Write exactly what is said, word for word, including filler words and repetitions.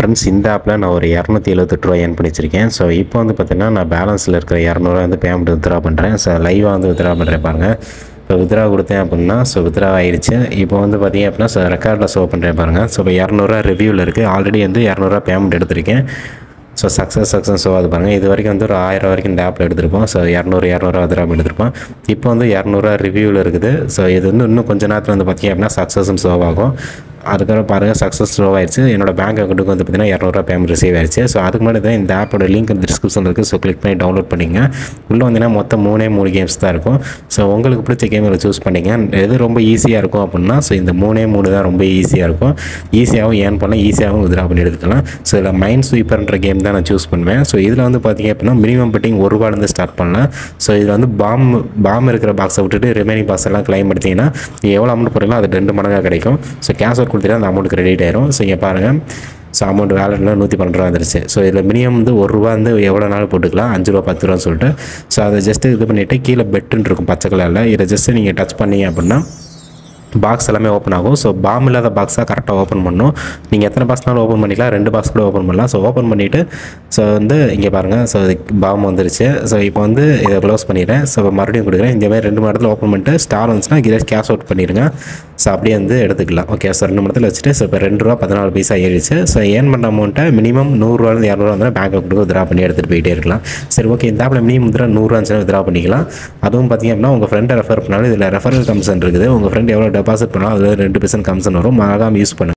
Friends இந்த ஆப்பில் நான் ஒரு இரநூத்தி எழுபத்தெட்டு ரூபா ஏர்ன் பண்ணி வச்சிருக்கேன். ஸோ இப்போ வந்து பார்த்தீங்கன்னா நான் பேலன்ஸில் இருக்கிற இரநூறுவா வந்து பேமெண்ட் வித்ரா பண்ணுறேன். ஸோ லைவாக வந்து வித்ரா பண்ணுறேன் பாருங்கள். இப்போ வித்ரா கொடுத்தேன் அப்படின்னா ஸோ வித்ரா ஆயிடுச்சு. இப்போ வந்து பார்த்தீங்க அப்படின்னா ஸோ ரெக்கார்டில் ஷோ பண்ணுறேன் பாருங்கள். ஸோ இப்போ இரநூறுவா ரிவ்யூவில் இருக்குது. ஆல்ரெடி வந்து இரநூறுவா பேமெண்ட் எடுத்திருக்கேன். ஸோ சக்ஸஸ் சக்ஸஸ் ஷோ அது பாருங்கள். இது வரைக்கும் வந்து ஒரு ஆயிரம் வரைக்கும் இந்த ஆப்பில் எடுத்திருப்போம். ஸோ இரநூறு இரநூறுவா வித்ரா எடுத்திருப்போம். இப்போ வந்து இரநூறுவா ரிவ்யூவில் இருக்குது. ஸோ இது வந்து இன்னும் கொஞ்சம் நேரத்தில் வந்து பார்த்தீங்க அப்படின்னா சக்ஸஸ்ன்னு ஷோ ஆகும். அதுக்கப்புறம் பாருங்கள் சக்ஸஸ் ஷோ ஆயிடுச்சு. என்னோட பேங்க் அக்கௌண்ட்டுக்கு வந்து பார்த்தீங்கன்னா இரநூறுவா பேமெண்ட் ரிசீவ் ஆயிடுச்சு. ஸோ அதுக்கு முன்னாடி தான் இந்த ஆப்போட லிங்க் டிஸ்கிரிப்ஷனில் இருக்குது. ஸோ கிளிக் பண்ணி டவுன்லோட் பண்ணிங்க. உள்ளே வந்தீங்கன்னா மொத்தம் மூணே மூணு கேம்ஸ் தான் இருக்கும். ஸோ உங்களுக்கு பிடிச்ச கேமில் சூஸ் பண்ணிங்க. எது ரொம்ப ஈஸியாக இருக்கும் அப்படின்னா ஸோ இந்த மூணே மூணு தான் ரொம்ப ஈஸியாக இருக்கும். ஈஸியாகவும் ஏர்ன் பண்ணலாம், ஈஸியாகவும் வித்ரா பண்ணி எடுத்துக்கலாம். ஸோ இதில் மைண்ட் ஸ்வீப்பர்ன்ற கேம் தான் நான் சூஸ் பண்ணுவேன். ஸோ இதில் வந்து பார்த்தீங்க அப்படின்னா மினிமம் பெட்டிங் ஒரு ரூபாலேருந்து ஸ்டார்ட் பண்ணலாம். ஸோ இதில் வந்து பாம் பாம் இருக்கிற பாக்ஸை விட்டுட்டு ரிமைனிங் பாக்ஸ் எல்லாம் கிளைம் எடுத்தீங்கன்னா எவ்வளோ அமௌண்ட் போடுறீங்களோ அது ரெண்டு மடங்காக கிடைக்கும். ஸோ கேஷ் அவுட் கொடுத்தீங்கன்னா அந்த அமௌண்ட் கிரெடிட் ஆயிரும். ஸோ இங்கே பாருங்கள். ஸோ அமௌண்ட் வேலெட்டில் நூற்றி பன்னெண்டு ரூபா வந்துருச்சு. ஸோ இதில் மினிமம் வந்து ஒரு ரூபா வந்து எவ்வளோ நாள் போட்டுக்கலாம், அஞ்சு ரூபா பத்து ரூபான்னு சொல்லிட்டு. ஸோ அதை ஜஸ்ட்டு இது பண்ணிவிட்டு கீழே பெட்டுன்னு இருக்கும் பச்சை கலரில். இதை ஜஸ்ட்டு நீங்கள் டச் பண்ணீங்க அப்படின்னா பாக்ஸ் எல்லாமே ஓப்பன் ஆகும். ஸோ பாம் இல்லாத பாக்ஸாக கரெக்டாக ஓப்பன் பண்ணணும். நீங்கள் எத்தனை பாக்ஸ்னாலும் ஓப்பன் பண்ணிக்கலாம், ரெண்டு பாக்ஸ் கூட ஓப்பன் பண்ணலாம். ஸோ ஓப்பன் பண்ணிவிட்டு ஸோ வந்து இங்கே பாருங்கள். ஸோ பாம் வந்துருச்சு. ஸோ இப்போ வந்து இதை க்ளோஸ் பண்ணிடுறேன். ஸோ மறுபடியும் கொடுக்குறேன். இந்த மாதிரி ரெண்டு மணி நேரத்தில் ஓப்பன் பண்ணிட்டு ஸ்டார் வந்துச்சுன்னா கீழே கேஷ் அவுட் பண்ணிடுங்க. ஸோ அப்படியே வந்து எடுத்துக்கலாம். ஓகே. ஸோ ரெண்டு மணி நேரத்தில் வச்சுட்டு ஸோ இப்போ ரெண்டு ரூபா பதினாலு பைசா ஏறிடுச்சு. ஸோ ஏர்ன் பண்ண அமௌண்ட்டை மினிமம் நூறுரூவாலேருந்து இரநூறுவா வந்து பேங்க் அக்கௌண்ட்டுக்கு வித்ரா பண்ணி எடுத்துகிட்டு போயிட்டே இருக்கலாம். சரி ஓகே. இந்த ஆப்பில் மினிமம் வித்ரா நூறுரூவா இருந்துச்சுன்னா வித்ரா பண்ணிக்கலாம். அதுவும் பார்த்தீங்க அப்படின்னா உங்கள் ஃப்ரெண்டை ரெஃபர் பண்ணாலும் இதில் ரெஃபரல் கமிஷன் இருக்குது. உங்கள் ஃப்ரெண்ட் எவ்வளோ டெபாசிட் பண்ணாலும் அதில் ரெண்டு பர்சன்ட் கமிஷன் வரும். மறக்காமல் யூஸ் பண்ணுங்கள்.